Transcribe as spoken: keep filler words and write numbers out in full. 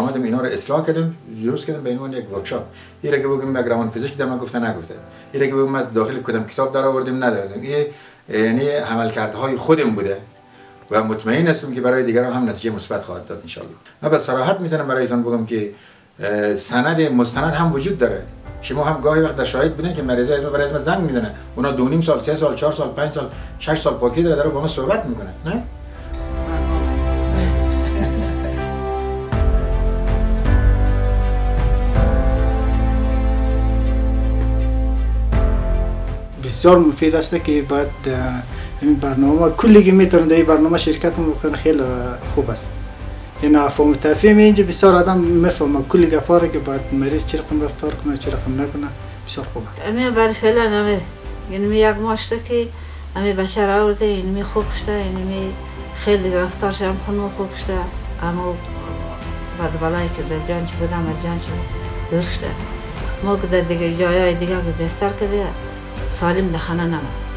آمدم اینا رو اصلاح کردم، درست کردم به عنوان یک ورکشاپ. اینا که بگم یک روان پزشک در من گفته نگفته، اینا که بگم من داخل کدام کتاب در آوردم ندادم، این یعنی عملکردهای خودم بوده و مطمئن هستم که برای دیگران هم نتیجه مثبت خواهد داد ان شاء الله. من به صراحت میتونم برایتون بگم که سند مستند هم وجود داره. شما هم گاهی وقت در شاهد بودن که مریضای از ما برای از ما زنگ میزنه، اونا دو نیم سال، سه سال، چهار سال، پنج سال، شش سال پاکی داره داره با ما صحبت میکنه، نه؟ بسیار مفید است که باید این برنامه کلی که میتونه در این برنامه شرکت میکنه خیلی خوب است. این افهام تفهیم اینجا بسیار آدم میفهمه کلی گفاره که باید مریض چه رقم رفتار کنه چه رقم نکنه، بسیار خوبه. امی برای فعلا امی یعنی یک ماشته که امی بشر آورده اینمی خوب شده، اینمی خیلی رفتارش هم خونو خوب شده، اما بعد بالایی که در جانچ بودم از جانچ دور شده. ما که در دیگه جایای دیگه که بستر کرده سالم در خانه نمید.